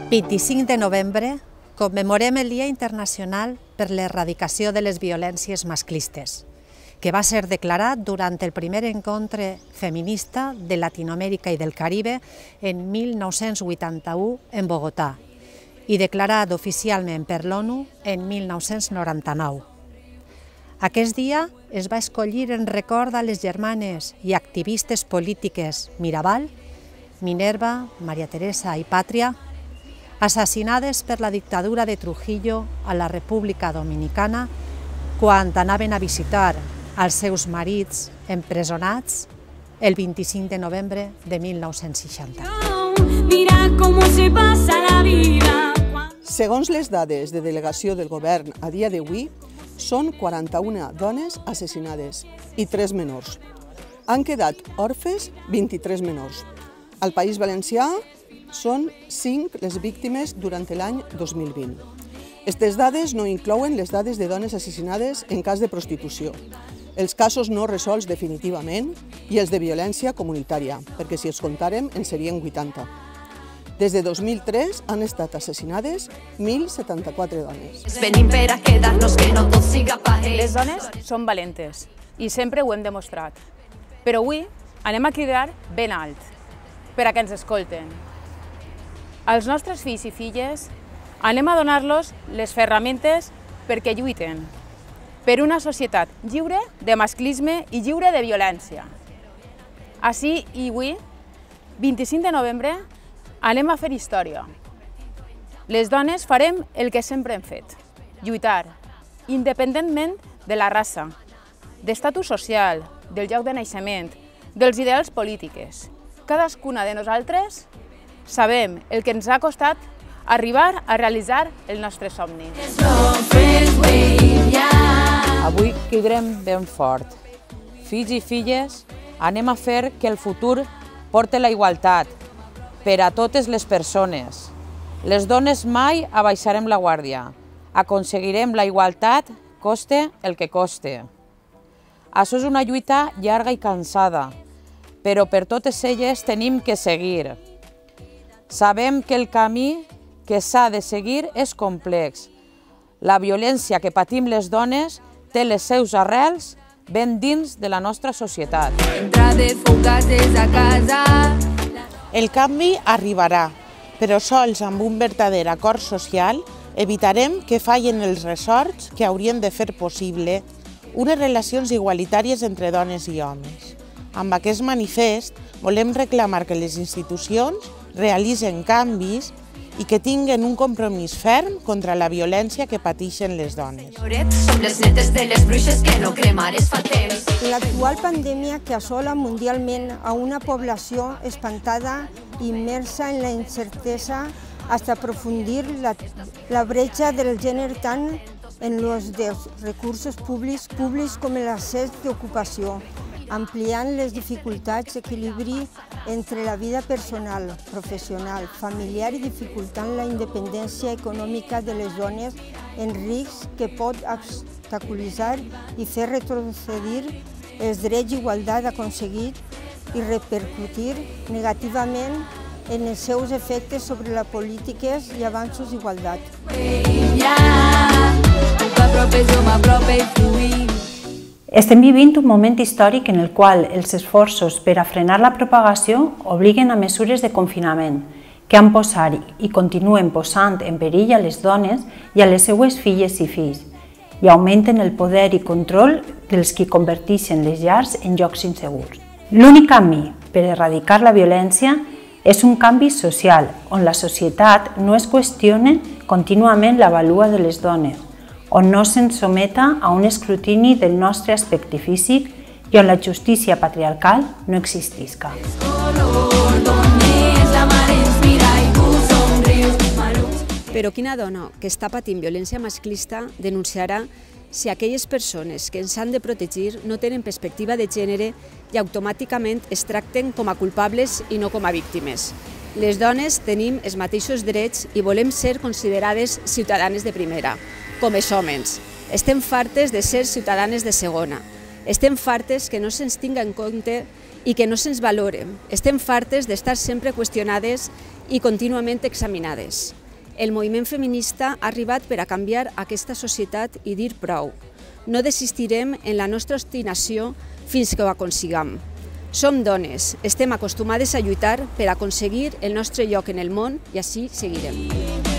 25 de novembre commemorem el Dia Internacional per l'Erradicació de les Violències Masclistes, que va ser declarat durant el primer encontre feminista de Latinoamèrica i del Caribe en 1981 en Bogotà i declarat oficialment per l'ONU en 1999. Aquest dia es va escollir en record a les germanes i activistes polítiques Mirabal, Minerva, Maria Teresa i Pàtria, assassinades per la dictadura de Trujillo a la República Dominicana quan anaven a visitar els seus marits empresonats el 25 de novembre de 1960. Segons les dades de delegació del govern a dia d'avui, són 41 dones assassinades i 3 menors. Han quedat orfes 23 menors. Al País Valencià són 5 les víctimes durant l'any 2020. Aquestes dades no inclouen les dades de dones assassinades en cas de prostitució, els casos no resolts definitivament i els de violència comunitària, perquè si els comptàrem en serien 80. Des de 2003 han estat assassinades 1.074 dones. Les dones són valentes i sempre ho hem demostrat. Però avui anem a cridar ben alt per a que ens escolten. Als nostres fills i filles anem a donar-los les ferramentes perquè lluiten per una societat lliure de masclisme i lliure de violència. Així i avui, 25 de novembre, anem a fer història. Les dones farem el que sempre hem fet, lluitar, independentment de la raça, d'estatus social, del lloc de naixement, dels ideals polítics. Cadascuna de nosaltres sabem el que ens ha costat arribar a realitzar el nostre somni. Avui cridem ben fort. Fills i filles, anem a fer que el futur porti la igualtat per a totes les persones. Les dones mai abaixarem la guàrdia. Aconseguirem la igualtat, coste el que coste. Això és una lluita llarga i cansada, però per totes elles tenim que seguir. Sabem que el camí que s'ha de seguir és complex. La violència que patim les dones té les seus arrels ben dins de la nostra societat. El canvi arribarà, però sols amb un verdader acord social evitarem que fallen els ressorts que haurien de fer possible unes relacions igualitàries entre dones i homes. Amb aquest manifest volem reclamar que les institucions realitzen canvis i que tinguen un compromís ferm contra la violència que pateixen les dones. L'actual pandèmia que assola mundialment a una població espantada i immersa en la incertesa hasta aprofundir la bretxa del gènere tant en l'ús dels recursos públics com en l'accés d'ocupació, ampliant les dificultats d'equilibri entre la vida personal, professional, familiar i dificultant la independència econòmica de les dones en risc que pot obstaculitzar i fer retrocedir els drets d'igualtat aconseguits i repercutir negativament en els seus efectes sobre les polítiques i avanços d'igualtat. Estem vivint un moment històric en el qual els esforços per a frenar la propagació obliguen a mesures de confinament que han posat i continuen posant en perill a les dones i a les seues filles i fills i augmenten el poder i control dels qui converteixen les llars en llocs insegurs. L'únic camí per erradicar la violència és un canvi social on la societat no es qüestione contínuament la vàlua de les dones, on no se'ns someta a un escrutini del nostre aspecte físic i on la justícia patriarcal no existisca. Però quina dona que està patint violència masclista denunciarà si aquelles persones que ens han de protegir no tenen perspectiva de gènere i automàticament es tracten com a culpables i no com a víctimes. Les dones tenim els mateixos drets i volem ser considerades ciutadanes de primera, com els homes. Estem fartes de ser ciutadanes de segona. Estem fartes que no se'ns tinga en compte i que no se'ns valore. Estem fartes d'estar sempre qüestionades i contínuament examinades. El moviment feminista ha arribat per a canviar aquesta societat i dir prou. No desistirem en la nostra obstinació fins que ho aconseguim. Som dones, estem acostumades a lluitar per aconseguir el nostre lloc en el món i així seguirem.